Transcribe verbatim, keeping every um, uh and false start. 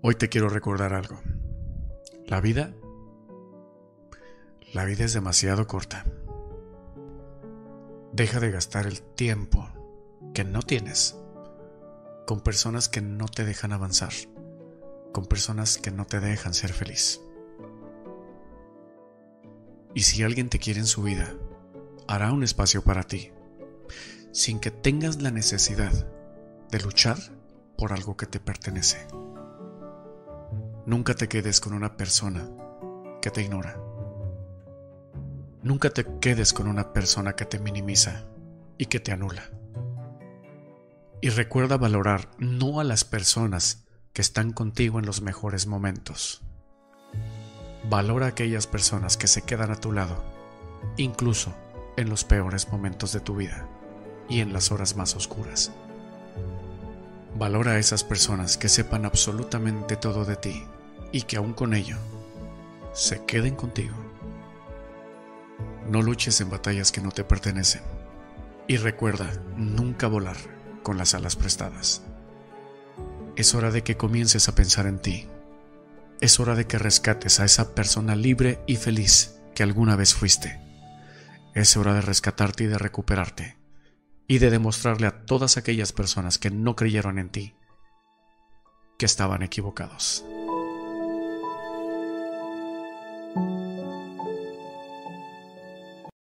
Hoy te quiero recordar algo. La vida, la vida es demasiado corta. Deja de gastar el tiempo que no tienes con personas que no te dejan avanzar, con personas que no te dejan ser feliz. Y si alguien te quiere en su vida, hará un espacio para ti, sin que tengas la necesidad de luchar por algo que te pertenece. Nunca te quedes con una persona que te ignora. Nunca te quedes con una persona que te minimiza y que te anula. Y recuerda valorar no a las personas que están contigo en los mejores momentos. Valora a aquellas personas que se quedan a tu lado, incluso en los peores momentos de tu vida y en las horas más oscuras. Valora a esas personas que sepan absolutamente todo de ti y que aún con ello se queden contigo. No luches en batallas que no te pertenecen y recuerda nunca volar con las alas prestadas. Es hora de que comiences a pensar en ti. Es hora de que rescates a esa persona libre y feliz que alguna vez fuiste. Es hora de rescatarte y de recuperarte y de demostrarle a todas aquellas personas que no creyeron en ti que estaban equivocados.